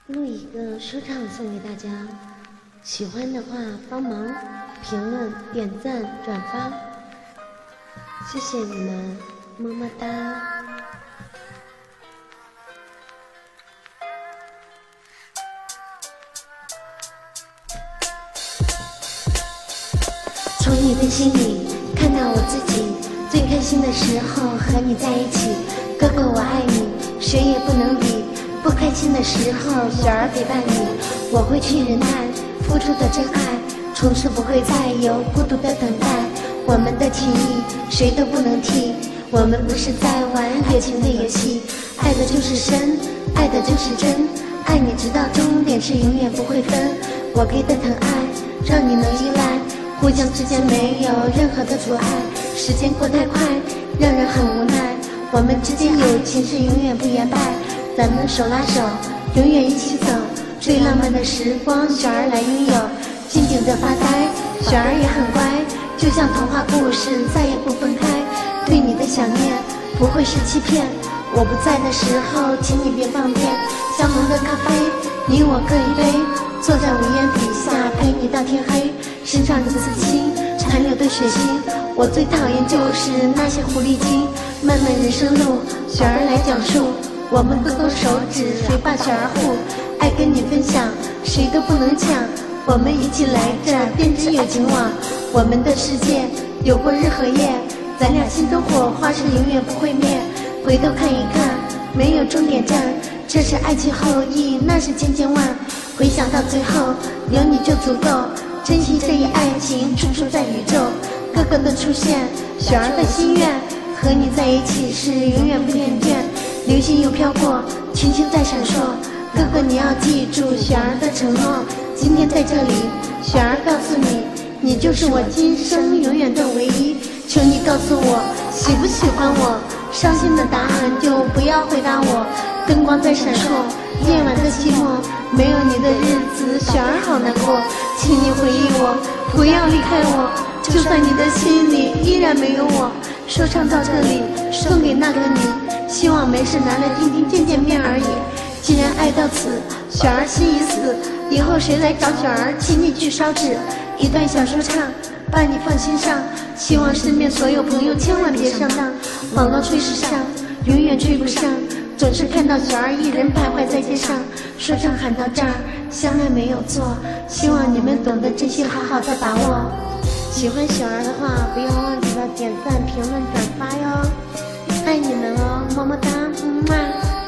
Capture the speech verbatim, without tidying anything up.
录一个说唱送给大家，喜欢的话帮忙评论、点赞、转发，谢谢你们，么么哒。从你的心里看到我自己，最开心的时候和你在一起，哥哥我爱你，谁也不能比。不开心的时候，雪儿陪伴你，我会去忍耐，付出的真爱，从此不会再有孤独的等待。我们的情谊谁都不能替，我们不是在玩友情的游戏，爱的就是深，爱的就是真，爱你直到终点是永远不会分。我给的疼爱让你能依赖，互相之间没有任何的阻碍，时间过太快让人很无奈，我们之间友情是永远不言败，咱们手拉手永远一起走，最浪漫的时光雪儿来拥有，静静的发呆，雪儿也很乖，就像童话故事再也不分开，对你的想念不会是欺骗，我不在的时候请你别放便，香浓的咖啡你我各一杯，坐在屋檐底下陪你到天黑，身上的刺青残留的血腥，我最讨厌就是那些狐狸精，漫漫人生路雪儿来讲述，我们勾勾手指谁把雪儿护，爱跟你分享谁都不能抢，我们一起来这编织友情网，我们的世界有过日和夜，咱俩心中火花是永远不会灭，回头看一看没有终点站，这是爱情后裔，那是千千万，回想到最后有你就足够，珍惜这一爱情处处在宇宙，哥哥的出现雪儿的心愿，和你在一起是永远不厌倦，流星又飘过群星在闪烁，哥哥你要记住雪儿的承诺，今天在这里雪儿告诉你，你就是我今生永远的唯一，求你告诉我喜不喜欢我，伤心的答案就不要回答我，灯光在闪烁，夜晚的寂寞，没有你的日子雪儿好难过，请你回忆我，不要离开我，就算你的心里依然没有我，说唱到这里送给那个你，希望没事拿来听听见见面而已，既然爱到此雪儿心已死，以后谁来找雪儿请你去烧纸，一段小说唱把你放心上，希望身边所有朋友千万别上当，网络吹时尚永远追不上，总是看到雪儿一人徘徊在街上，说唱喊到这儿相爱没有错，希望你们懂得珍惜，好好的把握，喜欢雪儿的话不要忘记了点赞评论转发哟，爱你们哦，么么哒，么么。